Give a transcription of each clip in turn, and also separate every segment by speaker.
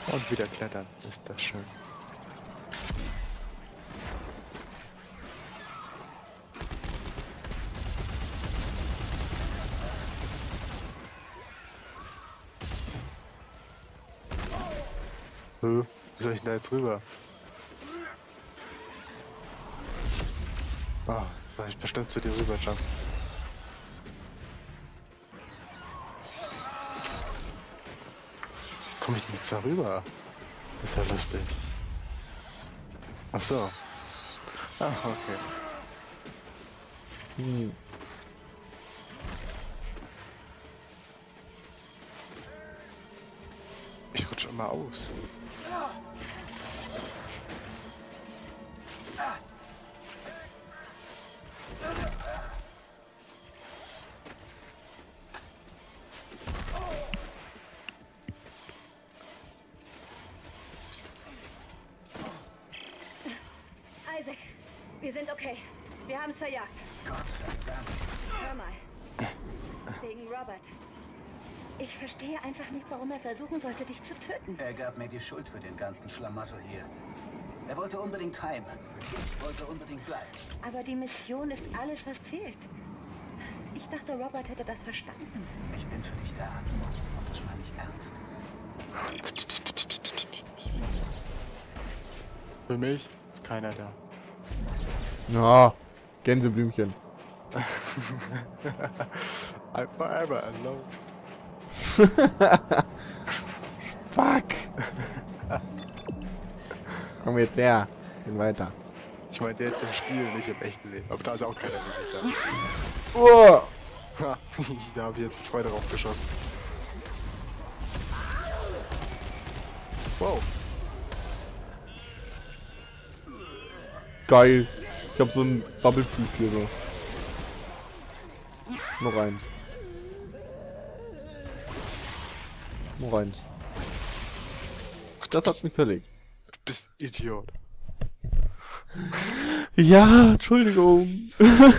Speaker 1: Und wieder klettern, ist das schön. Wie soll ich denn da jetzt rüber? Ah, soll ich bestimmt zu dir rüber jumpen. Komm ich nicht so rüber? Ist ja lustig. Ach so. Ah, okay. Ich rutsche immer aus.
Speaker 2: Isaac, wir sind okay. Wir haben es verjagt.
Speaker 3: Gott sei Dank.
Speaker 2: Hör mal. Wegen Robert. Ich verstehe einfach nicht, warum er versuchen sollte, dich zu töten.
Speaker 3: Er gab mir die Schuld für den ganzen Schlamassel hier. Er wollte unbedingt heim. Ich wollte unbedingt bleiben.
Speaker 2: Aber die Mission ist alles, was zählt. Ich dachte, Robert hätte das verstanden.
Speaker 3: Ich bin für dich da. Und das meine ich ernst.
Speaker 1: Für mich ist keiner da.
Speaker 4: Ja, Gänseblümchen.
Speaker 1: I'm forever alone.
Speaker 4: Fuck! Komm jetzt her. Gehen weiter.
Speaker 1: Ich meinte jetzt im Spiel, nicht im echten Leben. Aber da ist auch keiner wirklich
Speaker 4: Oh!
Speaker 1: da. Ha, da habe ich jetzt mit Freude drauf geschossen. Wow.
Speaker 4: Geil. Ich hab so ein Wabbelfies hier so. Noch eins. Noch eins. Das hat mich zerlegt.
Speaker 1: Du bist ein Idiot.
Speaker 4: Ja, Entschuldigung.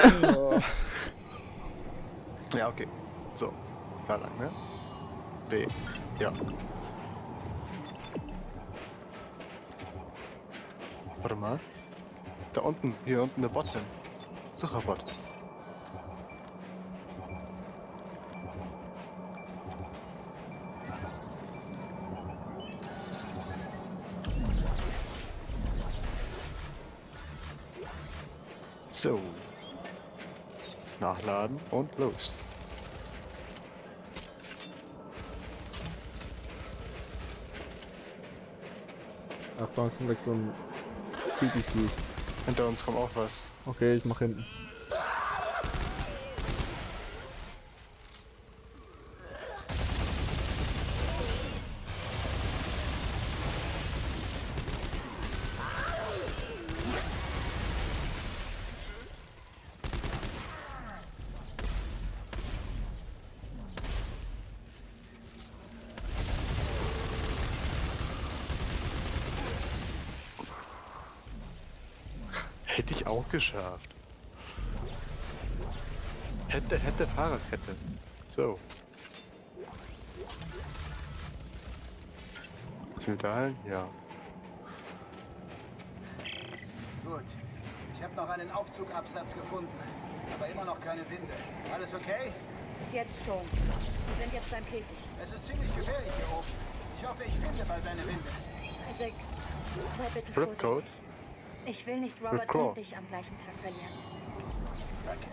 Speaker 1: Ja, okay. So. Da lang, ne? B. Ja. Warte mal. Da unten, hier unten der Bot hin. Sucherbot. So. Nachladen und los.
Speaker 4: Ach, da kommt gleich so ein Creepy-Vieh.
Speaker 1: Hinter uns kommt auch was.
Speaker 4: Okay, ich mach hinten.
Speaker 1: Hätte ich auch geschafft. Hätte Fahrradkette. So. Ich will dahin? Ja.
Speaker 3: Gut. Ich habe noch einen Aufzugabsatz gefunden. Aber immer noch keine Winde. Alles okay?
Speaker 2: Bis jetzt schon. Wir sind jetzt beim Käfig.
Speaker 3: Es ist ziemlich gefährlich hier oben. Ich hoffe, ich finde bald deine Winde.
Speaker 2: Isaac, sei bitte
Speaker 1: Ripcode.
Speaker 2: vorsichtig. Ich will nicht Robert
Speaker 1: Ripcode.
Speaker 2: und dich am gleichen Tag verlieren.
Speaker 3: Danke.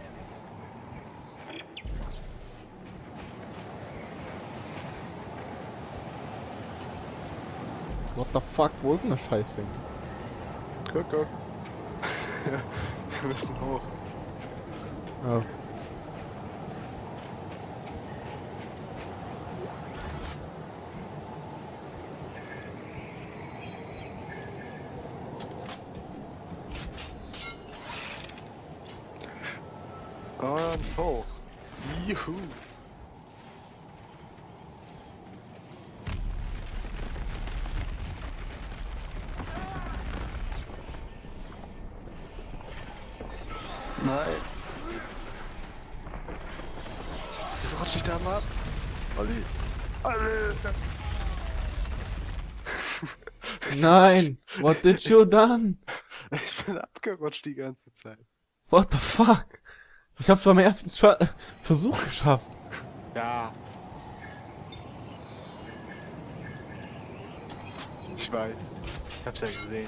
Speaker 4: What the fuck? Wo ist denn das Scheißding?
Speaker 1: Guck. Wir müssen hoch.
Speaker 4: Ja.
Speaker 1: Und hoch. Juhu. Nein. Wieso rutsche ich da mal ab? Olli. Alter.
Speaker 4: Nein! What did you done?
Speaker 1: Ich bin abgerutscht die ganze Zeit.
Speaker 4: What the fuck? Ich hab's beim ersten Versuch geschafft.
Speaker 1: Ja. Ich weiß. Ich hab's ja gesehen.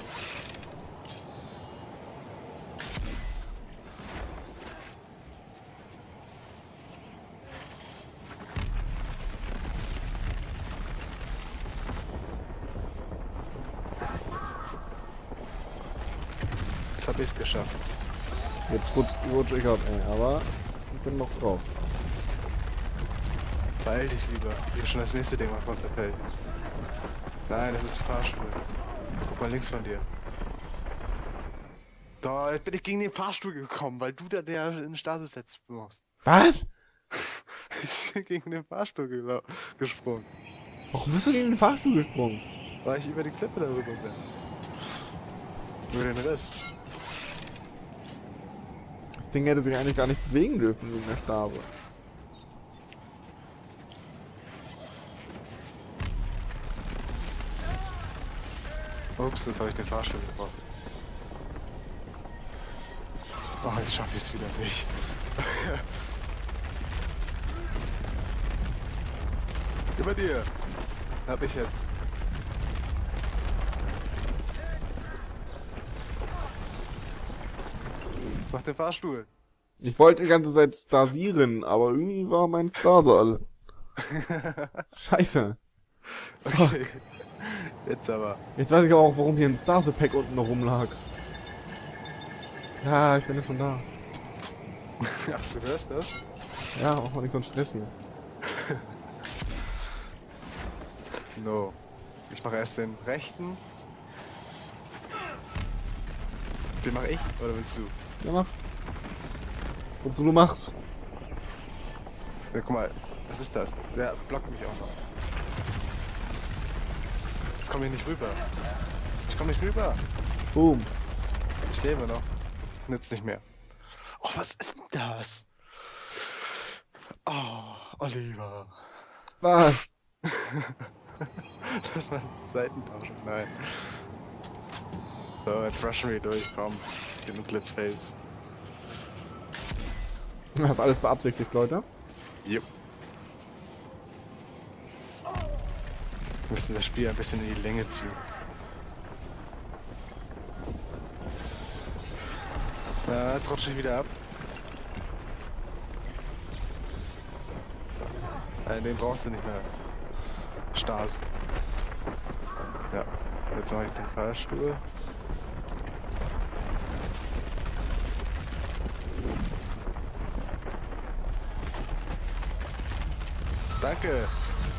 Speaker 1: Jetzt hab ich's geschafft.
Speaker 4: Jetzt rutsch ich ab, ey, aber ich bin noch drauf.
Speaker 1: Beeil dich lieber. Hier ist schon das nächste Ding, was runterfällt. Nein, das ist ein Fahrstuhl. Guck mal links von dir. Da, jetzt bin ich gegen den Fahrstuhl gekommen, weil du da der in den Stasis setzen musst.
Speaker 4: Was?
Speaker 1: Ich bin gegen den Fahrstuhl gesprungen.
Speaker 4: Warum bist du gegen den Fahrstuhl gesprungen?
Speaker 1: Weil ich über die Klippe darüber bin. Nur den Rest.
Speaker 4: Das Ding hätte sich eigentlich gar nicht bewegen dürfen wegen der Stabe.
Speaker 1: Ups, jetzt habe ich den Fahrstuhl gebraucht. Oh, jetzt schaffe ich es wieder nicht. Über dir. Hab ich jetzt. Mach den Fahrstuhl.
Speaker 4: Ich wollte die ganze Zeit stasieren, aber irgendwie war mein Star so alle. Scheiße.
Speaker 1: Okay. Jetzt aber.
Speaker 4: Jetzt weiß ich aber auch, warum hier ein Stase-Pack unten noch rumlag. Ja, ich bin ja schon da.
Speaker 1: Ach, du hörst das?
Speaker 4: Ja, auch mal nicht so ein Stress hier.
Speaker 1: No. Ich mache erst den rechten. Den mache ich, oder willst du?
Speaker 4: Ja, mach. Wozu du machst.
Speaker 1: Ja, guck mal, was ist das? Der blockt mich auch noch. Jetzt komme ich nicht rüber. Ich komme nicht rüber.
Speaker 4: Boom.
Speaker 1: Ich lebe noch. Nützt nicht mehr. Oh, was ist denn das? Oh, Oliver.
Speaker 4: Was?
Speaker 1: Lass mal Seiten tauschen. Nein. So, jetzt rushen wir durch. Komm. Genug Let's Fails.
Speaker 4: Das ist alles beabsichtigt, Leute.
Speaker 1: Jupp. Wir müssen das Spiel ein bisschen in die Länge ziehen. Ja, jetzt rutsche ich wieder ab. Nein, den brauchst du nicht mehr. Stars. Ja, jetzt mache ich den Fahrstuhl. Danke.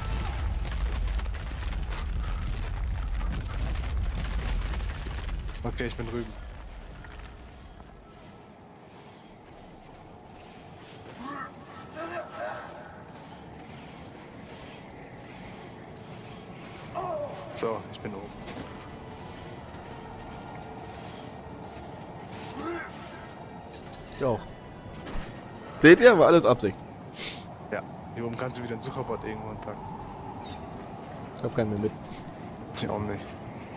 Speaker 1: Okay, ich bin drüben. So, ich bin oben.
Speaker 4: Ich auch. Seht ihr? War alles Absicht.
Speaker 1: Ja, hier oben kannst du wieder einen Sucherbot irgendwo anpacken.
Speaker 4: Ich hab keinen mehr mit.
Speaker 1: Ich auch nicht.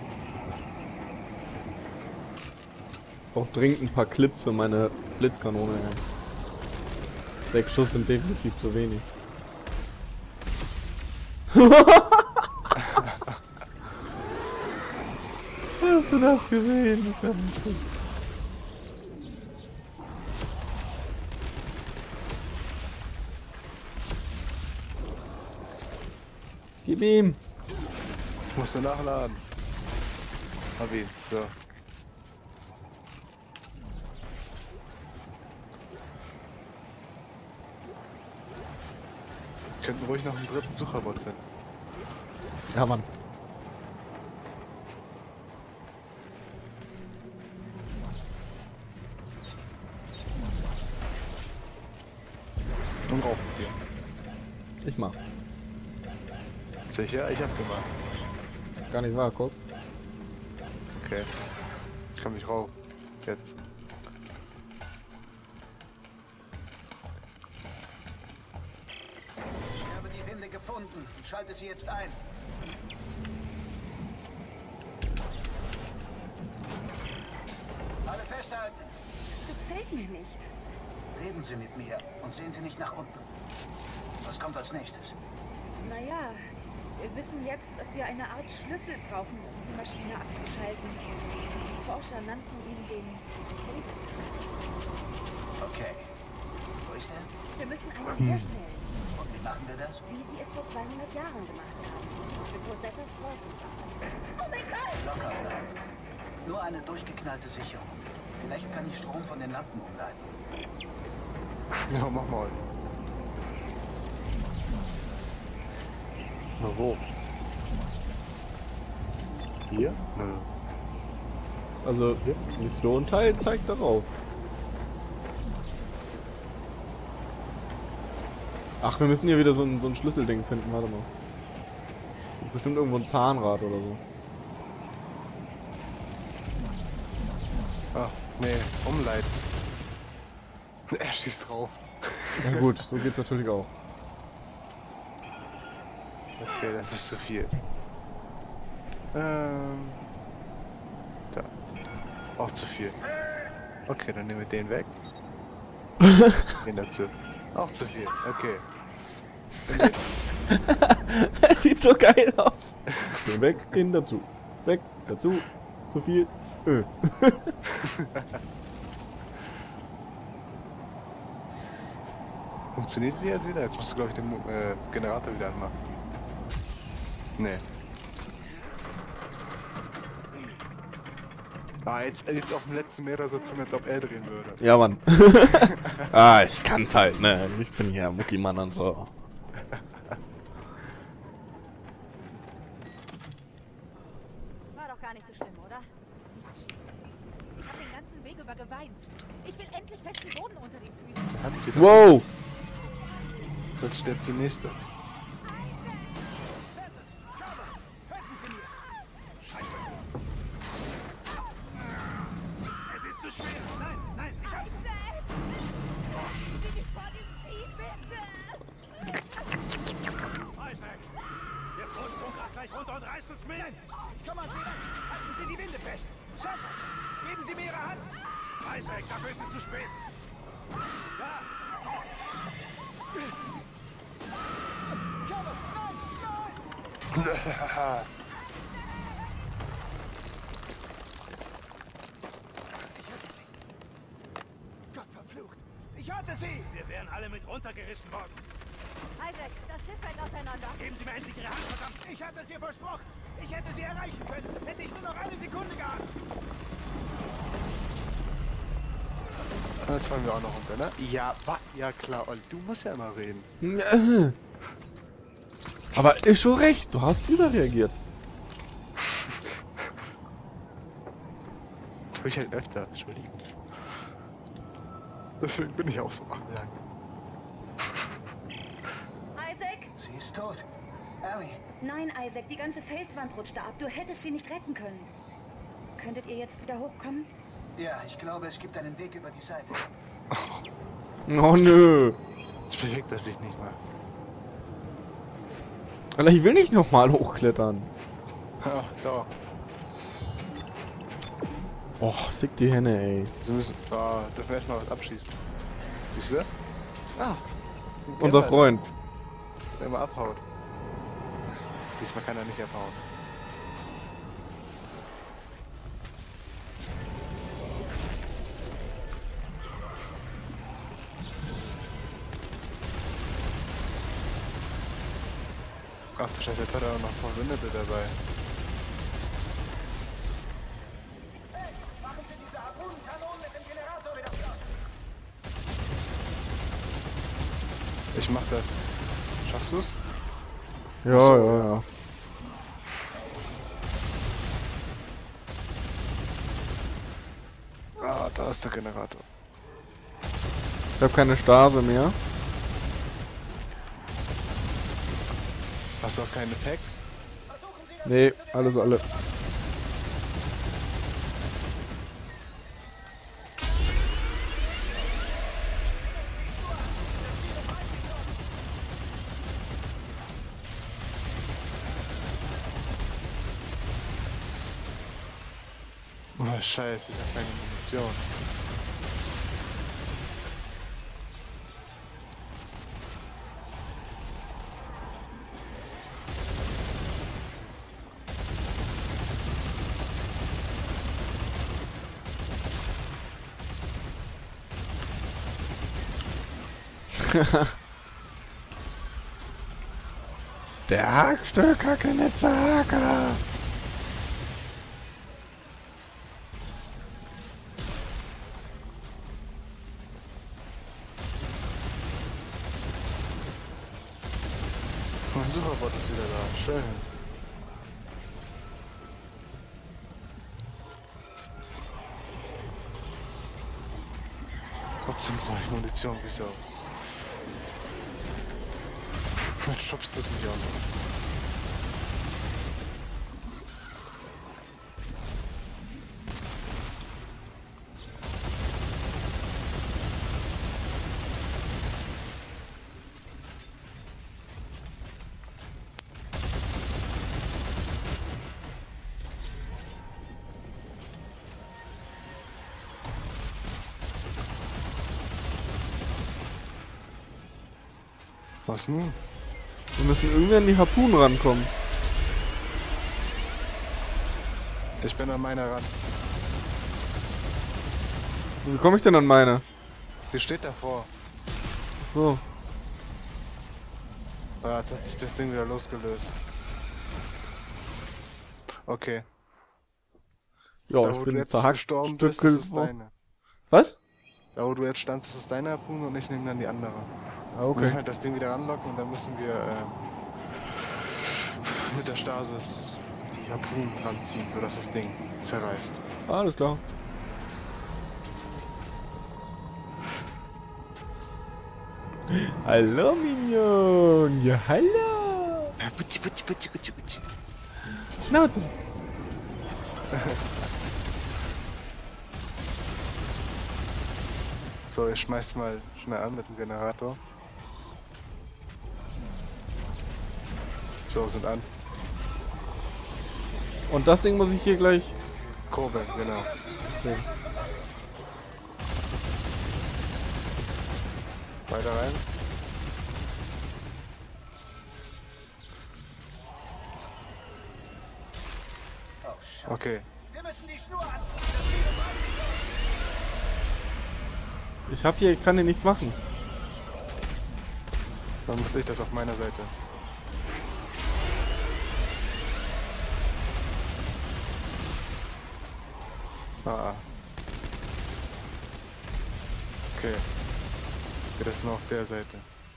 Speaker 4: Ich brauch dringend ein paar Clips für meine Blitzkanone. Ja. 6 Schuss sind definitiv zu wenig. Hast du das gesehen? Das ist ja lustig. Gib ihm!
Speaker 1: Ich musste nachladen. Hab ihn, so. Wir könnten ruhig noch einen dritten Sucherbot finden.
Speaker 4: Ja, Mann.
Speaker 1: Und rauchen mit dir.
Speaker 4: Ich mach.
Speaker 1: Sicher? Ich hab gemacht.
Speaker 4: Gar nicht wahr, guck.
Speaker 1: Okay. Ich komm nicht rauf. Jetzt.
Speaker 3: Ich habe die Winde gefunden und schalte sie jetzt ein. festhalten.
Speaker 2: Das gefällt mir nicht.
Speaker 3: Reden Sie mit mir und sehen Sie nicht nach unten. Was kommt als nächstes?
Speaker 2: Naja, wir wissen jetzt, dass wir eine Art Schlüssel brauchen, um die Maschine abzuschalten. Die Forscher nannten ihn den Filter.
Speaker 3: Okay. Wo ist er?
Speaker 2: Wir müssen einen herstellen,
Speaker 3: Und wie machen wir das?
Speaker 2: wie sie es vor 200 Jahren gemacht haben. Mit Rosettas Forschungsarbeit. Oh mein Gott!
Speaker 3: Locker bleiben. Nur eine durchgeknallte Sicherung. Vielleicht kann ich Strom von den Lampen umleiten.
Speaker 1: Ja, mach mal. Na wo? Hier? Nö.
Speaker 4: Also, Mission Teil zeigt darauf. Ach, wir müssen hier wieder so ein Schlüsselding finden. Warte mal. Das ist bestimmt irgendwo ein Zahnrad oder so.
Speaker 1: Ah, nee, umleiten. Er schießt drauf.
Speaker 4: Na gut, so geht's natürlich auch.
Speaker 1: Okay, das ist zu viel. Da. Auch zu viel. Okay, dann nehmen wir den weg. Den dazu. Auch zu viel. Okay.
Speaker 4: Sieht so geil aus. Den weg, den dazu. Weg, dazu. Zu viel.
Speaker 1: Funktioniert sie jetzt wieder? Jetzt musst du, glaube ich, den Generator wieder anmachen. Nee. Ah, jetzt auf dem letzten Meter so tun, als ob er drehen würde.
Speaker 4: Ja, Mann. Ah, ich kann's halt, ne? Ich bin hier Muckimann und so.
Speaker 5: War doch gar nicht so schlimm, oder? Ich hab den ganzen Weg über geweint. Ich will endlich festen Boden unter den Füßen.
Speaker 1: Hat sie doch
Speaker 4: Wow!
Speaker 1: nicht. Sonst stirbt die nächste.
Speaker 3: Helfen Sie mir! Scheiße! Es ist zu schwer! Nein, nein, ich hab's!
Speaker 5: Sieh mich vor dem Vieh, bitte!
Speaker 3: Isaac! Der Vorsprung kracht gleich runter und reißt uns mit! Nein! Komm on, Sie! Halten Sie die Winde fest! Santos! Geben Sie mir Ihre Hand! Isaac, dafür ist es zu spät! Ja! Gott verflucht! Ich hörte Sie! Wir wären alle mit runtergerissen worden.
Speaker 5: Isaac, das Schiff fällt auseinander.
Speaker 3: Geben Sie mir endlich Ihre Hand, verdammt! Ich hatte es ihr versprochen! Ich hätte Sie erreichen können! Hätte ich nur noch eine Sekunde gehabt!
Speaker 1: Jetzt fallen wir auch noch runter, ne? Ja, ja klar, Olli, du musst ja immer reden.
Speaker 4: Aber ist schon recht, du hast überreagiert.
Speaker 1: Tue ich halt öfter, Entschuldigung. Deswegen bin ich auch so lang.
Speaker 2: Isaac?
Speaker 3: Sie ist tot. Ellie,
Speaker 2: Nein, Isaac, die ganze Felswand rutschte ab. Du hättest sie nicht retten können. Könntet ihr jetzt wieder hochkommen?
Speaker 3: ja, ich glaube, es gibt einen Weg über die Seite.
Speaker 4: Oh nö.
Speaker 1: Jetzt bewegt er sich nicht mal.
Speaker 4: Alter, ich will nicht nochmal hochklettern.
Speaker 1: Ja, doch.
Speaker 4: Oh, fick die Henne, ey.
Speaker 1: Sie müssen, dürfen wir erstmal was abschießen. Siehst du? Ah,
Speaker 4: Unser Freund.
Speaker 1: Der immer abhaut. Diesmal kann er nicht abhauen. Ach du Scheiße, jetzt hat er auch noch Verwundete dabei.
Speaker 3: Hey, machen Sie diese Harpunenkanonen mit dem Generator wieder flott!
Speaker 1: Ich mach das. Schaffst du's?
Speaker 4: Ja, ja.
Speaker 1: Ah, da ist der Generator.
Speaker 4: Ich hab keine Stase mehr.
Speaker 1: Hast du auch keine Packs?
Speaker 4: Nee, alles alle.
Speaker 1: Oh, scheiße, ich hab keine Munition.
Speaker 4: Der Hackstöcker, Hacker.
Speaker 1: Mein Superbot ist wieder da. Schön. Trotzdem brauche ich Munition, wieso? Jetzt schubst es mich an. Was nun?
Speaker 4: Wir müssen irgendwie an die Harpunen rankommen.
Speaker 1: Ich bin an meiner ran.
Speaker 4: Wie komme ich denn an meine?
Speaker 1: Die steht davor.
Speaker 4: Ach so.
Speaker 1: Ah, jetzt hat sich das Ding wieder losgelöst. Okay.
Speaker 4: Ja,
Speaker 1: Da,
Speaker 4: ich
Speaker 1: wo du
Speaker 4: bin
Speaker 1: jetzt
Speaker 4: zerhackt.
Speaker 1: gestorben bist, ist es
Speaker 4: Stücke.
Speaker 1: deine.
Speaker 4: Was?
Speaker 1: Da wo du jetzt standst, ist es deine Harpune und ich nehme dann die andere.
Speaker 4: Ah,
Speaker 1: Wir
Speaker 4: okay.
Speaker 1: müssen halt das Ding wieder anlocken und dann müssen wir mit der Stasis die Harpunen ranziehen, sodass das Ding zerreißt.
Speaker 4: Alles klar. Hallo, Minion. Ja, hallo. Schnauze.
Speaker 1: So, ich schmeiß mal schnell an mit dem Generator. So, sind an.
Speaker 4: Und das Ding muss ich hier gleich...
Speaker 1: Kurbeln, genau.
Speaker 4: Okay.
Speaker 1: Weiter rein. Okay.
Speaker 3: Wir müssen die Schnur anziehen. Das Vieh befreit sich sonst.
Speaker 4: Ich kann hier nichts machen.
Speaker 1: Dann muss ich das auf meiner Seite. Ah. Okay. Geht das nur auf der Seite.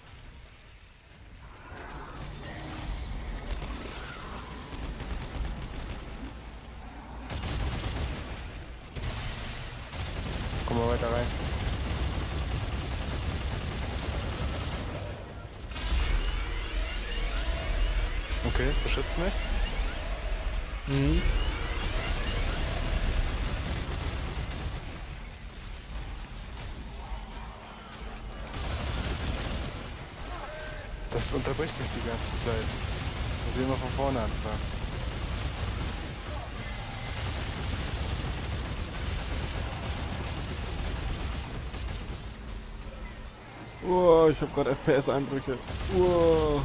Speaker 1: Komm mal weiter rein. Okay, beschützt mich.
Speaker 4: Mhm.
Speaker 1: Das unterbricht mich die ganze Zeit. Muss ich immer von vorne anfangen.
Speaker 4: Oh, ich habe gerade FPS-Einbrüche. Oh.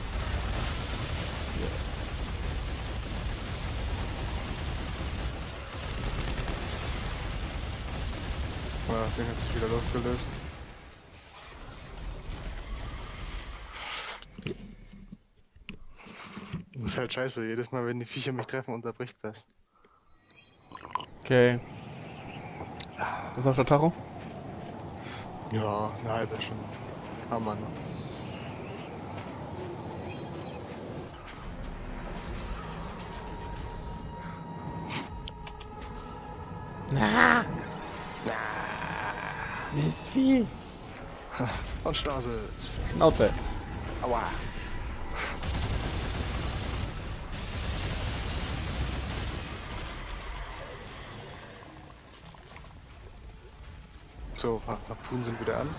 Speaker 1: Oh, das Ding hat sich wieder losgelöst. Das ist halt scheiße, jedes Mal wenn die Viecher mich treffen, unterbricht das.
Speaker 4: Okay. Was sagt der Tacho?
Speaker 1: Ja, eine halbe Stunde. Haben wir noch.
Speaker 4: Mistvieh.
Speaker 1: Und Stase.
Speaker 4: Schnauze.
Speaker 1: Aua. So, Harpunen sind wieder an.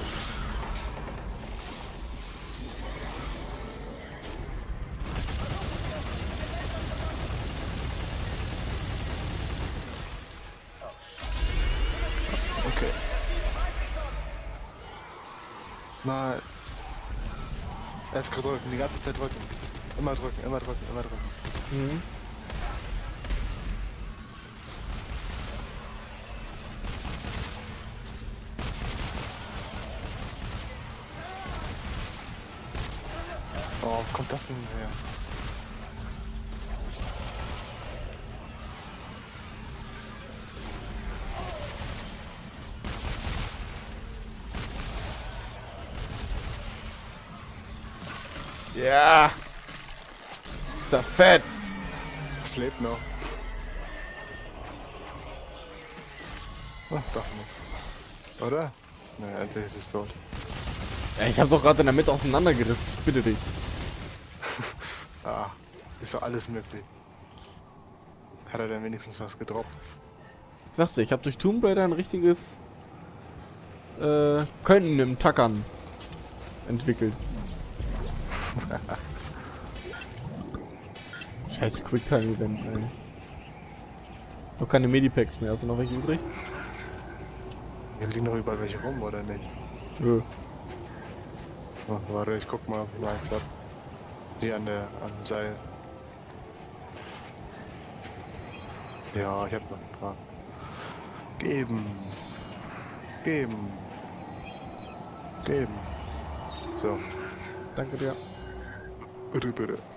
Speaker 1: Okay. Mal F drücken, die ganze Zeit drücken. Immer drücken, immer drücken, immer drücken.
Speaker 4: Mhm.
Speaker 1: Oh, wo kommt das denn her?
Speaker 4: Ja! Zerfetzt!
Speaker 1: Es lebt noch. Ach, doch nicht. Oder? Naja, Alter, ist es tot.
Speaker 4: Ja, ich hab's doch gerade in der Mitte auseinandergerissen. Ich bitte dich.
Speaker 1: Ah, ist doch alles möglich. Hat er denn wenigstens was gedroppt?
Speaker 4: Sagst du, ich hab durch Tomb Raider ein richtiges Können im Tackern entwickelt. Scheiß Quicktime-Events, ey. Noch keine Medipacks mehr. Hast du noch welche übrig?
Speaker 1: Hier liegen noch überall welche rum, oder nicht?
Speaker 4: Nö.
Speaker 1: Oh, warte, ich guck mal, ob ich mal eins hab. Die am Seil. Ja, ich hab noch ein paar. Geben. Geben. Geben. So.
Speaker 4: Danke dir.
Speaker 1: Bitte, bitte.